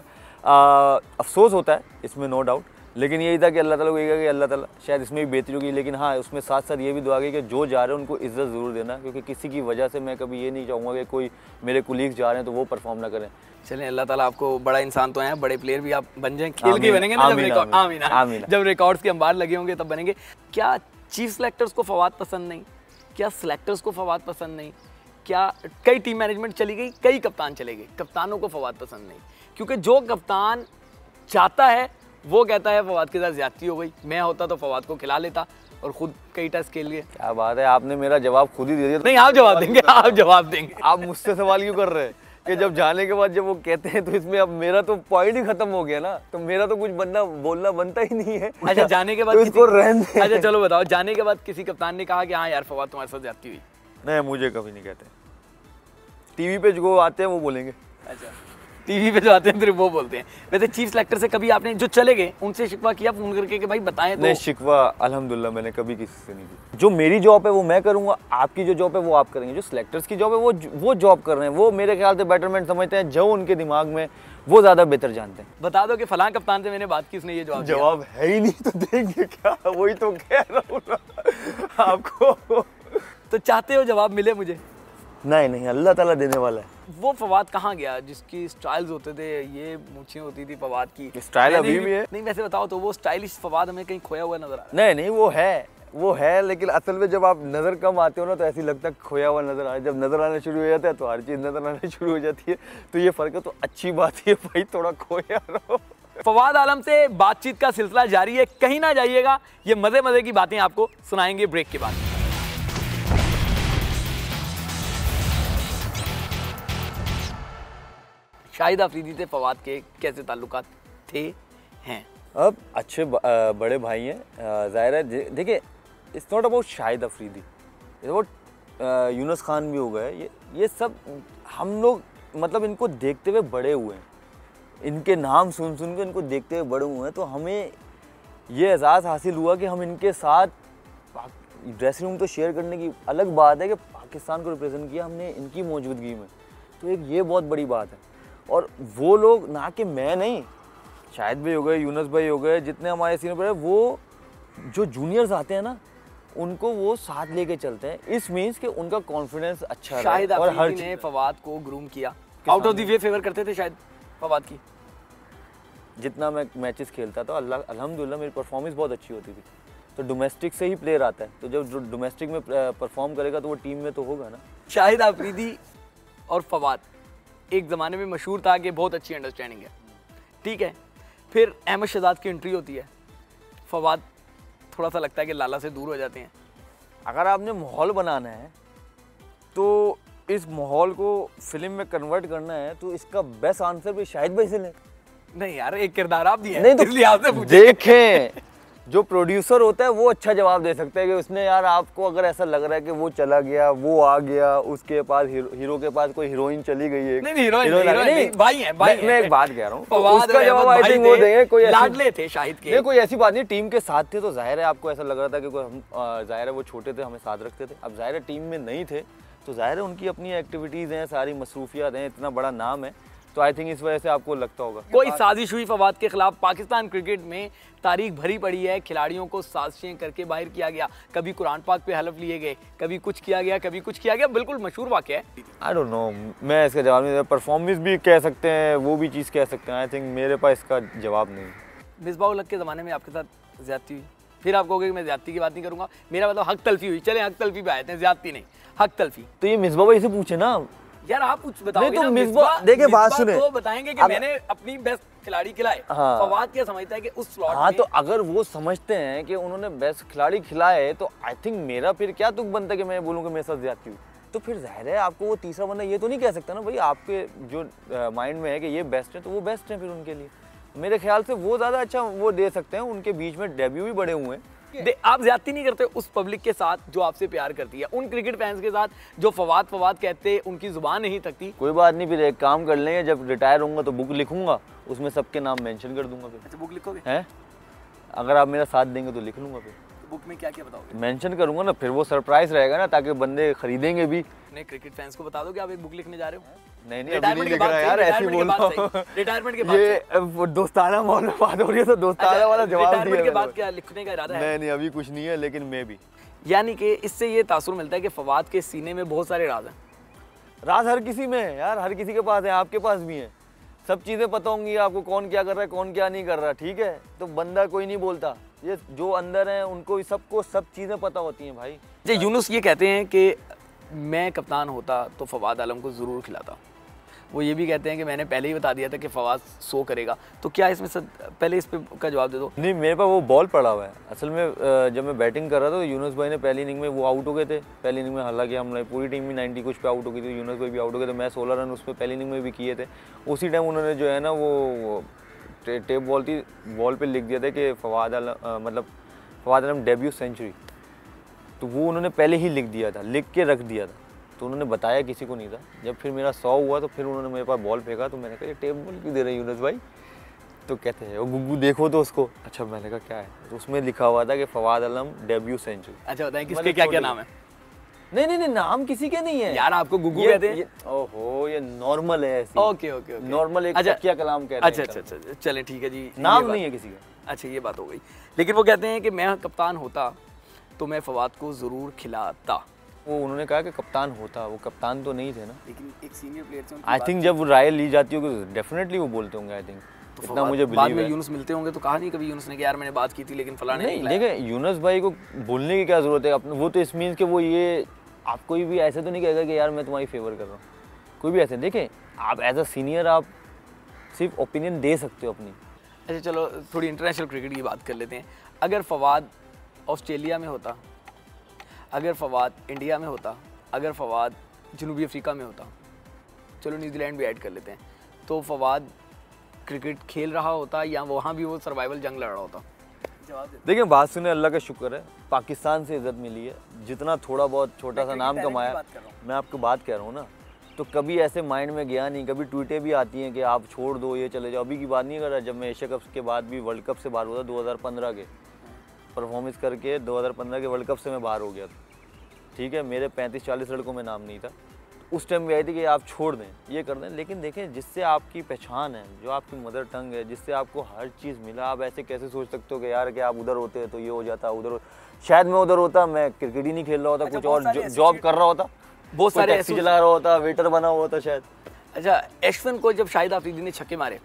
आ, अफसोस होता है इसमें, नो डाउट, लेकिन यही था कि अल्लाह ताला को यही कहा कि अल्लाह ताला शायद इसमें भी बेहतरी होगी। लेकिन हाँ, उसमें साथ साथ ये भी दुआ की कि जो जा रहे हैं उनको इज़्ज़त ज़रूर देना, क्योंकि किसी की वजह से मैं कभी ये नहीं चाहूँगा कि कोई मेरे कुलीग्स जा रहे हैं तो वो परफॉर्म ना करें। चलें, अल्लाह ताला आपको, बड़ा इंसान तो हैं, बड़े प्लेयर भी आप बन जाएं, खेल के बनेंगे ना, जब रिकॉर्ड आमीन आमीन जब रिकॉर्ड्स के अंबार लगे होंगे तब बनेंगे। क्या चीफ सेलेक्टर्स को फवाद पसंद नहीं? क्या सेलेक्टर्स को फवाद पसंद नहीं? क्या कई टीम मैनेजमेंट चली गई, कई कप्तान चले गए, कप्तानों को फवाद पसंद नहीं? क्योंकि जो कप्तान चाहता है वो कहता है फवाद के साथ ज्यादती हो गई, मैं होता तो फवाद को खिला लेता और खुद कई टेस्ट खेल लिए। क्या बात है, आपने मेरा जवाब खुद ही दे दिया। नहीं, आप जवाब देंगे, आप जवाब देंगे। आप मुझसे सवाल क्यों कर रहे हैं कि जब जाने के बाद जब वो कहते हैं तो इसमें अब मेरा तो पॉइंट ही खत्म हो गया ना, तो मेरा तो कुछ बनना बोलना बनता ही नहीं है। अच्छा, जाने के बाद तो इसको रहने। अच्छा चलो बताओ, जाने के बाद किसी कप्तान ने कहा कि हाँ यार फवाद तुम्हारे साथ ज्यादती हुई? नहीं, मुझे कभी नहीं कहते। टीवी पे जो आते हैं वो बोलेंगे। अच्छा, टीवी पे जो आते हैं फिर वो बोलते हैं। वैसे चीफ सेलेक्टर से कभी आपने जो चले गए उनसे शिकवा किया फोन करके कि भाई बताएं तो? नहीं, शिकवा अल्हम्दुलिल्लाह मैंने कभी किसी से नहीं की। जो मेरी जॉब है वो मैं करूंगा, आपकी जो जॉब है वो आप करेंगे, जो सिलेक्टर्स की जॉब है वो वो जॉब कर रहे हैं, वो मेरे ख्याल से बेटरमेंट समझते हैं, जो उनके दिमाग में वो ज्यादा बेहतर जानते हैं। बता दो कि फलां कप्तान से मैंने बात की, उसने ये जवाब जवाब है ही नहीं तो देंगे क्या? वही तो कह रहा हूँ ना आपको। तो चाहते हो जवाब मिले मुझे? नहीं नहीं, अल्लाह ताला देने वाला है। वो फवाद कहाँ गया जिसकी स्टाइल्स होते थे, ये मूछें होती थी फवाद की, स्टाइल अभी भी है? नहीं वैसे बताओ तो वो स्टाइलिश फवाद हमें कहीं खोया हुआ नजर आ रहा है? नहीं नहीं, वो है वो है लेकिन असल में जब आप नज़र कम आते हो ना तो ऐसी लगता है खोया हुआ नजर आ रहा है। जब नज़र आना शुरू हो जाता है तो हर चीज़ नजर आना शुरू हो जाती है, तो ये फ़र्क है। तो अच्छी बात है भाई, थोड़ा खोया रहो। फवाद आलम से बातचीत का सिलसिला जारी है, कहीं ना जाइएगा, ये मजे मजे की बातें आपको सुनाएंगे ब्रेक के बाद। शाहिद अफरीदी से फवाद के कैसे ताल्लुकात थे हैं? अब अच्छे बड़े भाई हैं, ज़ाहिर है। देखिए, it's not about Shahid Afridi, it's about Younis Khan भी हो गए। ये ये सब हम लोग मतलब इनको देखते हुए बड़े हुए हैं, इनके नाम सुन सुन के इनको देखते हुए बड़े हुए हैं, तो हमें ये एहसास हासिल हुआ कि हम इनके साथ ड्रेसिंग रूम तो शेयर करने की अलग बात है कि पाकिस्तान को रिप्रेजेंट किया हमने इनकी मौजूदगी में, तो एक ये बहुत बड़ी बात है। और वो लोग, ना कि मैं नहीं, शाहिद भाई हो गए, यूनुस भाई हो गए, जितने हमारे सीनियर प्लेयर, वो जो जूनियर्स आते हैं ना उनको वो साथ लेके चलते हैं। इस मीन्स कि उनका कॉन्फिडेंस अच्छा शाहिद और हर ने फवाद को ग्रूम किया, out of the way favour करते थे शायद फवाद की। जितना मैं मैचेस खेलता था अल्लाह अल्हम्दुलिल्लाह मेरी परफॉर्मेंस बहुत अच्छी होती थी। तो डोमेस्टिक से ही प्लेयर आता है, तो जब डोमेस्टिक में परफॉर्म करेगा तो वो टीम में तो होगा ना। शाहिद अफरीदी और फवाद एक ज़माने में मशहूर था कि बहुत अच्छी अंडरस्टैंडिंग है, ठीक है। फिर अहमद शहजाद की एंट्री होती है, फवाद थोड़ा सा लगता है कि लाला से दूर हो जाते हैं। अगर आपने माहौल बनाना है तो इस माहौल को फिल्म में कन्वर्ट करना है, तो इसका बेस्ट आंसर भी शाहिद भाई से लें। नहीं यार, एक किरदार आप दिए नहीं तो इसलिए आपसे पूछे। देखें, जो प्रोड्यूसर होता है वो अच्छा जवाब दे सकता है कि उसने, यार आपको अगर ऐसा लग रहा है कि वो चला गया, वो आ गया, उसके पास हीरो, हीरो के पास कोई हीरोइन चली गई है। नहीं नहीं, हीरोइन नहीं, नहीं, नहीं, भाई हैं, भाई मैं, मैं एक बात कह रहा हूँ, फवाद उसका जवाब आई थिंक वो देंगे। कोई लाडले थे शाहिद के, नहीं कोई ऐसी बात नहीं, टीम के साथ थे तो जाहिर है आपको ऐसा लग रहा था कि कोई हम, जाहिर है वो छोटे थे, हमें साथ रखते थे। अब जाहिर है टीम में नहीं थे तो जाहिर है उनकी अपनी एक्टिविटीज़ हैं, सारी मसरूफियात हैं, इतना बड़ा नाम है, तो आई थिंक इस वजह से आपको लगता होगा कोई साजिश हुई फवाद के खिलाफ। पाकिस्तान क्रिकेट में तारीख भरी पड़ी है, खिलाड़ियों को साजिशें करके बाहर किया गया, कभी कुरान पाक पे हलफ लिए गए, कभी कुछ किया गया, कभी कुछ किया गया, बिल्कुल मशहूर वाक़या है। आई डोंट नो, मैं इसका जवाब नहीं, परफॉर्मेंस भी कह सकते हैं, वो भी चीज़ कह सकते हैं, आई थिंक मेरे पास इसका जवाब नहीं। मिसबाह उल हक के ज़माने में आपके साथ ज़्यादती हुई, फिर आप कहोगे कि मैं ज़्यादती की बात नहीं करूँगा, मेरा मतलब हक तलफी हुई। चले हक तलफी पे आए थे, ज़्यादती नहीं, हक तलफी। तो ये मिसबाह भाई से पूछे ना यार, आप कुछ बताओगे नहीं तो ना, मिसबाह देखिए बात सुने तो बताएंगे कि मैंने अपनी बेस्ट खिलाड़ी खिलाए। हाँ। फवाद क्या समझता है कि उस स्लॉट हाँ में, तो अगर वो समझते हैं कि उन्होंने बेस्ट खिलाड़ी खिलाए तो आई थिंक मेरा फिर क्या तुक बनता है कि मैं बोलूँ कि मेरे साथ ज्यादती हुई। तो फिर जाहिर है आपको वो तीसरा बंदा ये तो नहीं कह सकता ना भाई, आपके जो माइंड में है कि ये बेस्ट है तो वो बेस्ट है फिर उनके लिए। मेरे ख्याल से वो ज़्यादा अच्छा वो दे सकते हैं, उनके बीच में डेब्यू भी बड़े हुए हैं। आप ज्यादती नहीं करते उस पब्लिक के साथ जो आपसे प्यार करती है, उन क्रिकेट फैंस के साथ जो फवाद फवाद कहते, उनकी जुबान नहीं थकती? कोई बात नहीं, फिर एक काम कर लेंगे, जब रिटायर होऊंगा तो बुक लिखूंगा, उसमें सबके नाम मेंशन कर दूंगा। फिर अच्छा, बुक लिखोगे? हैं, अगर आप मेरा साथ देंगे तो लिख लूंगा। फिर बुक में क्या क्या बताओगे? मेंशन करूंगा ना, फिर वो सरप्राइज रहेगा ना, ताकि बंदे खरीदेंगे भी। अपने क्रिकेट फैंस को बता दो कि आप एक बुक लिखने जा रहे हो। नहीं नहीं अभी नहीं लिख रहा यार, ऐसे बोल रहा हूं। रिटायरमेंट के बाद ये दोस्ताना माहौल में बात हो रही है तो दोस्ताना वाला जवाब दिया। रिटायरमेंट के बाद क्या लिखने का इरादा है? नहीं नहीं अभी कुछ नहीं है, लेकिन मैं भी, यानी कि इससे ये तासुर मिलता है कि फवाद के सीने में बहुत सारे राज हैं। राज हर किसी में है यार, हर किसी के पास है, आपके पास भी है। सब चीज़ें पता होंगी आपको, कौन क्या कर रहा है, कौन क्या नहीं कर रहा, ठीक है। तो बंदा कोई नहीं बोलता, ये जो अंदर है उनको सबको सब चीज़ें पता होती हैं भाई। जी, यूनुस ये कहते हैं कि मैं कप्तान होता तो फवाद आलम को ज़रूर खिलाता। वो ये भी कहते हैं कि मैंने पहले ही बता दिया था कि फवाद सो करेगा। तो क्या इसमें सद... पहले इस पे का जवाब दे दो। नहीं, मेरे पास वो बॉल पड़ा हुआ है। असल में जब मैं बैटिंग कर रहा था तो यूनुस भाई ने पहली इनिंग में वो आउट हो गए थे। पहली इनिंग में हालांकि हम पूरी टीम में नाइन्टी कुछ पे आउट हो गई थी, यूनुस भाई भी आउट हो गए थे। मैं सोलह रन उसमें पहली इनिंग में भी किए थे। उसी टाइम उन्होंने जो है ना वो टेप बॉल थी, बॉल पर लिख दिया था कि फवाद आलम मतलब फवाद आलम डेब्यू सेंचुरी, तो वो उन्होंने पहले ही लिख दिया था, लिख के रख दिया था। तो उन्होंने बताया किसी को नहीं था। जब फिर मेरा सौ हुआ तो फिर उन्होंने मेरे पास बॉल फेंका, तो मैंने कहा ये टेप बॉल क्यों दे रहे यूनुस भाई? तो कहते हैं वो गुग्गू देखो तो उसको। अच्छा, मैंने कहा क्या है? तो उसमें लिखा हुआ था कि फवाद आलम डेब्यू सेंचुरी। अच्छा बताएं किसके क्या क्या नाम है? नहीं नहीं नहीं नाम किसी के नहीं है यार, आपको गुग्गू कहते हैं? ओहो, ये नॉर्मल है ऐसी। ओके ओके ओके, नॉर्मल एक तकिया कलाम कहते हैं। अच्छा अच्छा अच्छा, चलें ठीक है जी, नाम नहीं है किसी का। अच्छा, ये बात हो गई। लेकिन वो कहते हैं कि मैं कप्तान होता तो मैं फवाद को ज़रूर खिलाता। वो उन्होंने कहा कि कप्तान होता, वो कप्तान तो नहीं थे ना। लेकिन एक सीनियर प्लेयर से आई थिंक जब राय ली जाती होगी तो डेफिनेटली वो बोलते होंगे। आई थिंक तो इतना मुझे बाद बिलीव में है। यूनुस मिलते होंगे तो कहा नहीं कभी यूनुस ने कि यार मैंने बात की थी लेकिन फलाने नहीं, देखिए यूनुस भाई को बोलने की क्या ज़रूरत है अपने, वो तो इस मीन्स कि वो ये आप कोई भी ऐसे तो नहीं कहेगा कि यार मैं तुम्हारी फेवर कर रहा हूँ, कोई भी ऐसे। देखें, आप एज अ सीनियर आप सिर्फ ओपिनियन दे सकते हो अपनी। अच्छा चलो, थोड़ी इंटरनेशनल क्रिकेट की बात कर लेते हैं। अगर फवाद ऑस्ट्रेलिया में होता, अगर फवाद इंडिया में होता, अगर फवाद जनूबी अफ्रीका में होता, चलो न्यूजीलैंड भी ऐड कर लेते हैं, तो फवाद क्रिकेट खेल रहा होता या वहाँ भी वो सर्वाइवल जंग लड़ रहा होता? देखिए, बात सुने, अल्लाह का शुक्र है पाकिस्तान से इज़्ज़त मिली है। जितना थोड़ा बहुत छोटा सा नाम कमाया, मैं आपको बात कह रहा हूँ ना, तो कभी ऐसे माइंड में गया नहीं। कभी ट्वीटें भी आती हैं कि आप छोड़ दो, ये चले जाओ। अभी की बात नहीं कर रहा, जब मैं एशिया कप के बाद भी वर्ल्ड कप से बाहर हुआ था दो हज़ार पंद्रह के परफॉर्मेंस करके, दो हज़ार पंद्रह के वर्ल्ड कप से मैं बाहर हो गया था, ठीक है। मेरे पैंतीस चालीस लड़कों में नाम नहीं था। उस टाइम भी आई थी कि आप छोड़ दें, ये कर दें। लेकिन देखें, जिससे आपकी पहचान है, जो आपकी मदर टंग है, जिससे आपको हर चीज़ मिला, आप ऐसे कैसे सोच सकते हो कि यार कि आप उधर होते तो ये हो जाता, उधर हो... शायद मैं उधर होता, मैं क्रिकेट ही नहीं खेल रहा होता, कुछ और जॉब कर रहा होता, बहुत सारे टैक्सी चला रहा होता, वेटर बना हुआ होता शायद। अच्छा, अश्विन को जब शाहिद अफरीदी ने छक्के मारे,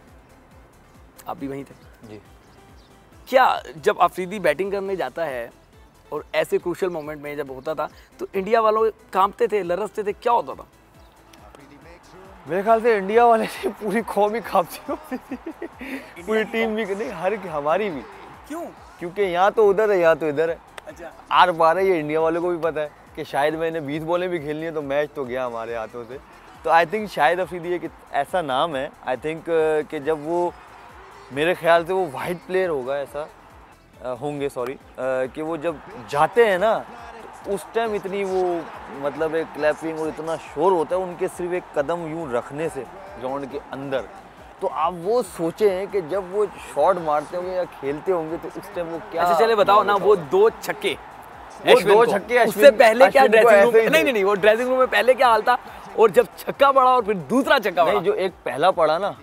आप भी वहीं थे जी। क्या जब अफरीदी बैटिंग करने जाता है और ऐसे क्रूशल मोमेंट में जब होता था तो इंडिया वालों कांपते थे, लरसते थे, क्या होता था? मेरे ख्याल से इंडिया वाले से पूरी कौम ही कांपती होती थी, पूरी टीम भी नहीं, हर हमारी भी। क्यों? क्योंकि यहाँ तो उधर है, यहाँ तो इधर है। अच्छा, आर पार है, ये इंडिया वालों को भी पता है कि शायद मैंने बीस बॉलें भी खेलनी है तो मैच तो गया हमारे हाथों से। तो आई थिंक शाहिद अफरीदी एक ऐसा नाम है, आई थिंक कि जब वो, मेरे ख्याल से वो वाइड प्लेयर होगा, ऐसा होंगे सॉरी, कि वो जब जाते हैं ना तो उस टाइम इतनी वो मतलब एक क्लैपिंग और इतना शोर होता है उनके सिर्फ एक कदम यूं रखने से ग्राउंड के अंदर। तो आप वो सोचें कि जब वो शॉट मारते होंगे या खेलते होंगे तो उस टाइम वो क्या। अच्छा चले बताओ ना, वो दो छक्के, वो दो छक्के, उससे पहले क्या ड्रेसिंग रूम, नहीं नहीं नहीं वो ड्रेसिंग रूम में पहले क्या हाल था और जब छक्का पड़ा और फिर दूसरा छक्का पड़ा, जो एक पहला पड़ा ना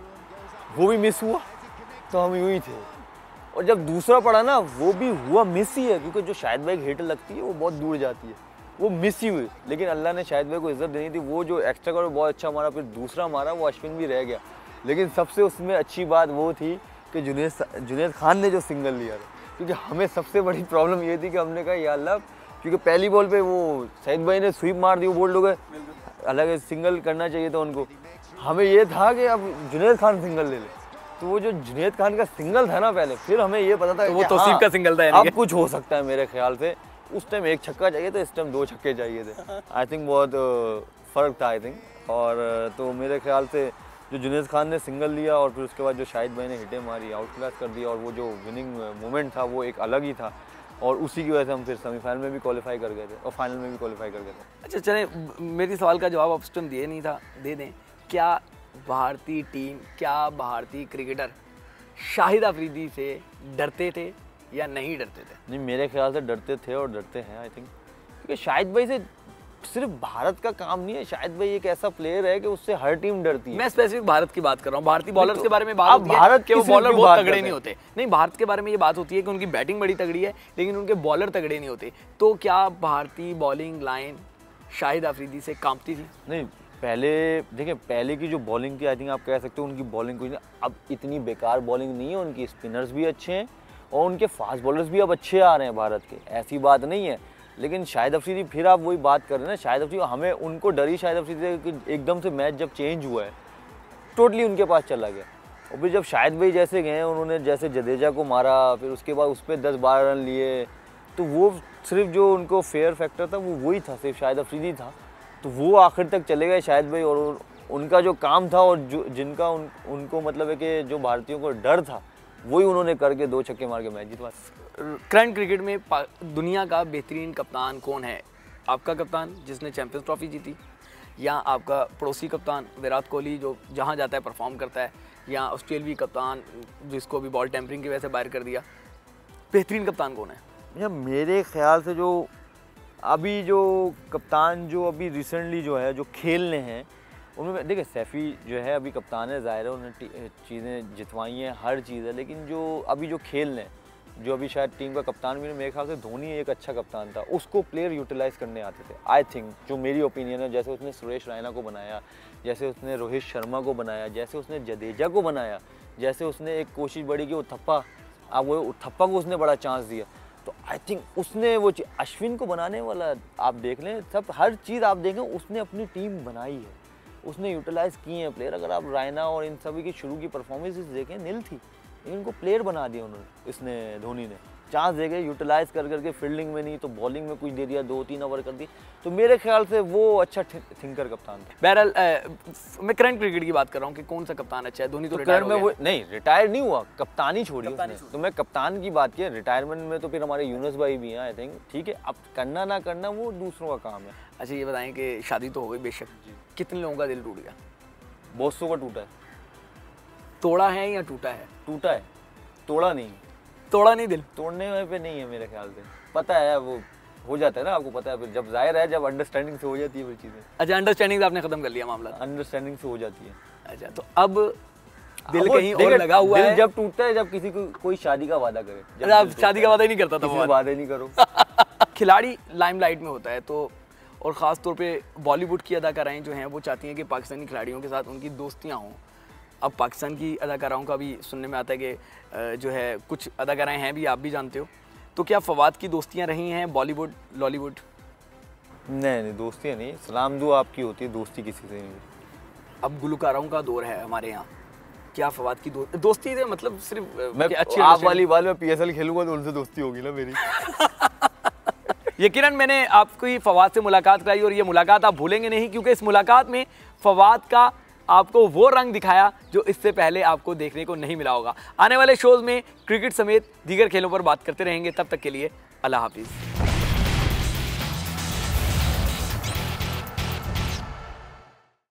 वो भी मिस हुआ तो हम यूं ही थे, और जब दूसरा पड़ा ना वो भी हुआ मिस ही है, क्योंकि जो शाहिद भाई की हिट लगती है वो बहुत दूर जाती है, वो मिस ही हुई। लेकिन अल्लाह ने शाहिद भाई को इज्जत देनी थी, वो जो एक्स्ट्रा कवर बहुत अच्छा मारा, फिर दूसरा मारा वो अश्विन भी रह गया। लेकिन सबसे उसमें अच्छी बात वो थी कि जुनैद जुनैद खान ने जो सिंगल लिया था, क्योंकि हमें सबसे बड़ी प्रॉब्लम ये थी कि हमने कहा या अल्लाह, क्योंकि पहली बॉल पे वो शाहिद भाई ने स्वीप मार दी, वो बोल्ड हो गए, अलग सिंगल करना चाहिए था उनको। हमें ये था कि अब जुनैद खान सिंगल ले ले, तो वो जो जुनैद खान का सिंगल था ना पहले, फिर हमें ये पता था तो वो तौसीफ का सिंगल था, अब कुछ हो सकता है मेरे ख्याल से। उस टाइम एक छक्का चाहिए था, इस टाइम दो छक्के चाहिए थे। आई थिंक बहुत फ़र्क था आई थिंक। और तो मेरे ख्याल से जो जुनैद खान ने सिंगल लिया और फिर उसके बाद जो शाहिद भाई ने हिटें मारी, आउट क्लास कर दिया, और वो जो विनिंग मोमेंट था वो एक अलग ही था, और उसी की वजह से हम फिर सेमीफाइनल में भी क्वालिफाई कर गए थे और फाइनल में भी क्वालिफाई कर गए थे। अच्छा चले, मेरी सवाल का जवाब आप दिए नहीं था, दे दें। क्या भारतीय टीम, क्या भारतीय क्रिकेटर शाहिद अफरीदी से डरते थे या नहीं डरते थे? नहीं, मेरे ख्याल से डरते थे और डरते हैं आई थिंक, क्योंकि शाहिद भाई से सिर्फ भारत का काम नहीं है, शाहिद भाई एक ऐसा प्लेयर है कि उससे हर टीम डरती है। मैं स्पेसिफिक भारत की बात कर रहा हूँ, भारतीय बॉलर्स के बारे में बात होती है भारत कि वो बॉलर बहुत तगड़े नहीं होते। नहीं, भारत के बारे में ये बात होती है कि उनकी बैटिंग बड़ी तगड़ी है लेकिन उनके बॉलर तगड़े नहीं होते। तो क्या भारतीय बॉलिंग लाइन शाहिद अफरीदी से कांपती थी? नहीं, पहले देखिए, पहले की जो बॉलिंग थी आई थिंक आप कह सकते हो उनकी बॉलिंग कोई नहीं, अब इतनी बेकार बॉलिंग नहीं है, उनकी स्पिनर्स भी अच्छे हैं और उनके फास्ट बॉलर्स भी अब अच्छे आ रहे हैं भारत के, ऐसी बात नहीं है। लेकिन शाहिद अफरीदी, फिर आप वही बात कर रहे हैं ना, शाहिद अफरीदी, हमें उनको डर ही शाहिद अफरीदी कि एकदम से मैच जब चेंज हुआ है टोटली उनके पास चला गया। और फिर जब शाहिद भाई जैसे गए, उन्होंने जैसे जडेजा को मारा, फिर उसके बाद उस पर दस बारह रन लिए, तो वो सिर्फ जो उनको फेयर फैक्टर था वो वही था, सिर्फ शाहिद अफरीदी था, तो वो आखिर तक चले गए शाहिद भाई। और उनका जो काम था और जो जिनका उन, उनको मतलब है कि जो भारतीयों को डर था वही उन्होंने करके दो छक्के मार के मैच जितवा। करंट क्रिकेट में दुनिया का बेहतरीन कप्तान कौन है? आपका कप्तान जिसने चैंपियंस ट्रॉफी जीती, या आपका पड़ोसी कप्तान विराट कोहली जो जहां जाता है परफॉर्म करता है, या ऑस्ट्रेलियाई कप्तान जिसको भी बॉल टेम्परिंग की वजह से बाहर कर दिया? बेहतरीन कप्तान कौन है? या मेरे ख्याल से जो अभी जो कप्तान जो अभी रिसेंटली जो है जो खेलने हैं उनमें, देखिए सैफ़ी जो है अभी कप्तान है, ज़ाहिर है उन्होंने चीज़ें जितवाई हैं, हर चीज़ है, लेकिन जो अभी जो खेल रहे हैं, जो अभी शायद टीम का कप्तान भी, मेरे ख्याल से धोनी एक अच्छा कप्तान था, उसको प्लेयर यूटिलाइज़ करने आते थे आई थिंक, जो मेरी ओपिनियन है। जैसे उसने सुरेश रैना को बनाया, जैसे उसने रोहित शर्मा को बनाया, जैसे उसने जडेजा को बनाया, जैसे उसने एक कोशिश बड़ी की उथप्पा, अब वो उथप्पा को उसने बड़ा चांस दिया, तो आई थिंक उसने वो अश्विन को बनाने वाला, आप देख लें सब हर चीज़ आप देखें, उसने अपनी टीम बनाई है, उसने यूटिलाइज़ किए हैं प्लेयर। अगर आप रायना और इन सभी की शुरू की परफॉर्मेंसेस देखें, नील थी, लेकिन उनको प्लेयर बना दिया उन्होंने, इसने धोनी ने चांस दे गए यूटिलाइज़ कर करके, फील्डिंग में नहीं तो बॉलिंग में कुछ दे दिया, दो तीन ओवर कर दी, तो मेरे ख्याल से वो अच्छा थिंकर कप्तान था। बहरहाल मैं करंट क्रिकेट की बात कर रहा हूँ कि कौन सा कप्तान अच्छा है। धोनी तो, तो रिटायर में वो नहीं रिटायर नहीं हुआ, कप्तानी छोड़ी उसने, तो मैं कप्तान की बात की, रिटायरमेंट में तो फिर हमारे यूनुस भाई भी हैं आई थिंक, ठीक है, अब करना ना करना वो दूसरों का काम है। अच्छा ये बताएं कि शादी तो हो गई बेशक, कितने लोगों का दिल टूट गया? बहुत सौ का टूटा है। तोड़ा है या टूटा है? टूटा है, तोड़ा नहीं। तोड़ा नहीं दिल? तोड़ने पे नहीं है मेरे ख्याल से, पता है वो हो जाता है ना, आपको पता है, फिर जब जाहिर है जब अंडरस्टैंडिंग से हो जाती है फिर चीज़ें। अच्छा, अंडरस्टैंडिंग से आपने खत्म कर लिया मामला? अंडरस्टैंडिंग से हो जाती है। अच्छा, तो अब दिल कहीं और लगा हुआ दिल है? जब टूटता है जब किसी को कोई शादी का वादा करे। जब आप शादी का वादा ही नहीं करता था? वो वादा ही नहीं करो। खिलाड़ी लाइमलाइट में होता है तो, और ख़ास तौर पे बॉलीवुड की अदाकाराएं जो हैं वो चाहती हैं कि पाकिस्तानी खिलाड़ियों के साथ उनकी दोस्तियां हों। अब पाकिस्तान की अदाकाराओं का भी सुनने में आता है कि जो है कुछ अदाकाराएं हैं भी, आप भी जानते हो, तो क्या फवाद की दोस्तियां रही हैं बॉलीवुड लॉलीवुड? नहीं नहीं, दोस्तियाँ नहीं, सलाम दुआ आपकी होती है, दोस्ती किसी से नहीं। अब गुलकारों का दौर है हमारे यहाँ, क्या फवाद की दो, दोस्ती से मतलब सिर्फ मैं अच्छी आप वाली बात में पी एस एल खेलूंगा तो उनसे दोस्ती होगी ना मेरी। यकीनन मैंने आपको ही फवाद से मुलाकात कराई और ये मुलाकात आप भूलेंगे नहीं, क्योंकि इस मुलाकात में फवाद का आपको वो रंग दिखाया जो इससे पहले आपको देखने को नहीं मिला होगा। आने वाले शोज में क्रिकेट समेत दीगर खेलों पर बात करते रहेंगे, तब तक के लिए अल्लाह हाफिज़।